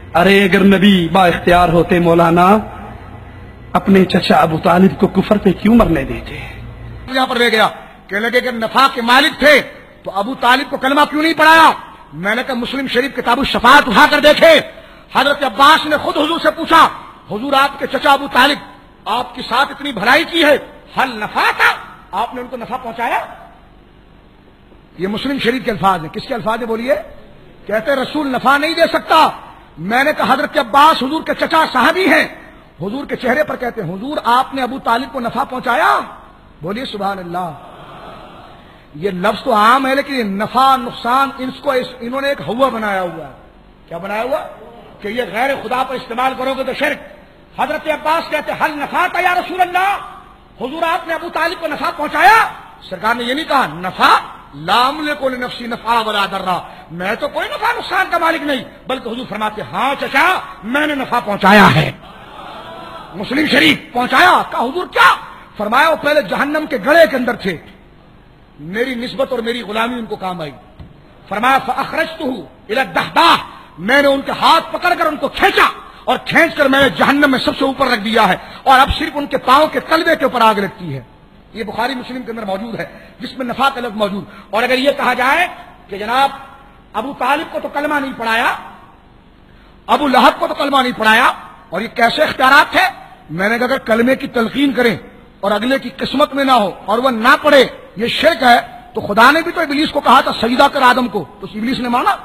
ارے اگر نبی با اختیار ہوتے مولانا اپنے چچا ابو طالب کو کفر پہ کیوں مرنے دیتے؟ یہاں پر لے گیا کہ لگے کہ نفع کے مالک تھے تو ابو طالب کو کلمہ کیوں نہیں پڑھایا؟ میں نے کہا مسلم شریف کتاب الشفاعت اٹھا کر دیکھے، حضرت عباس نے خود حضور سے پوچھا، حضور آپ کے چچا ابو طالب آپ کے ساتھ اتنی بھلائی کی ہے، حل نفع تھا، آپ نے ان کو نفع پہنچایا؟ یہ مسلم شریف کے الفاظ ہیں. کس کے الفاظ ہیں بولیے؟ کہتے رسول نفع نہیں دے سکتا. میں نے کہا حضرت عباس حضور کے چچا صحابی ہیں، حضور کے چہرے پر کہتے ہیں حضور آپ نے ابو طالب کو نفع پہنچایا؟ بولیے سبحان اللہ. یہ لفظ تو عام ہے لیکن نفع نقصان انہوں نے ایک ہوا بنایا ہوا ہے. کیا بنایا ہوا؟ کہ یہ غیر خدا پر استعمال کرو گے تو شرک. حضرت عباس کہتے حل نفع تھا یا رسول اللہ، حضور آپ نے ابو طالب کو نفع پہنچایا؟ سرکار نے یہ نہیں کہا نفع لام لکو لنفسی نفع ولا ضرا، میں تو کوئی نفع نقصان کا مالک نہیں، بلکہ حضور فرماتے ہاں چچا میں نے نفع پہنچایا ہے. مسلم شریف پہنچایا. کہا حضور کیا؟ فرمایا وہ پہلے جہنم کے گڑھے کے اندر تھے، میری نسبت اور میری غلامی ان کو کام آئی. فرمایا فاخرجتہ الی الدحداح، میں نے ان کے ہاتھ پکڑ کر ان کو کھینچا اور کھینچ کر میں نے جہنم میں سب سے اوپر رکھ دیا ہے، اور اب صرف ان کے پاؤں کے تلوے کے اوپر آگ لگتی ہے. یہ بخاری مسلم کے اندر موجود ہے جس میں نفع کا لفظ موجود. اور اگر یہ کہا جائے کہ جناب ابو طالب کو تو کلمہ نہیں پڑھایا، ابو لہب کو تو کلمہ نہیں پڑھایا، اور یہ کیسے اختیارات تھے؟ میں نے کہا اگر کلمے کی تلقین کریں اور اگلے کی قسمت میں نہ ہو اور وہ نہ پڑھے یہ شرک ہے، تو خدا نے بھی تو ابلیس کو کہا تھا سجدہ کر آدم کو، تو ابلیس نے مانا؟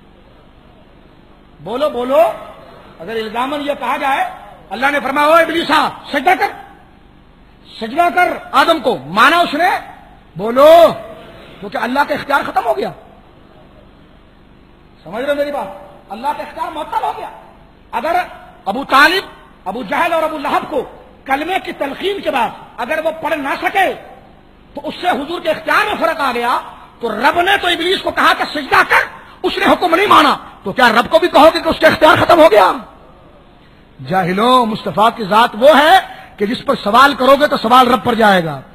بولو بولو. اگر الزامن یہ کہا جائے اللہ نے فرمایا او ابلیسا سجدہ کر، سجدہ کر آدم کو، مانا اس نے؟ بولو. کیونکہ اللہ کا اختیار ختم ہو گیا. سمجھ رہے میری بات؟ اللہ کا اختیار معطل ہو گیا. اگر ابو طالب ابو جہل اور ابو لہب کو کلمے کی تلقین کے بعد اگر وہ پڑھ نہ سکے تو اس سے حضور کے اختیار میں فرق آ گیا، تو رب نے تو ابلیس کو کہا کہ سجدہ کر، اس نے حکم نہیں مانا، تو کیا رب کو بھی کہو گے کہ اس کا اختیار ختم ہو گیا؟ جاہلوں، مصطفیٰ کی ذات وہ ہے کہ جس پر سوال کرو گے تو سوال رب پر جائے گا.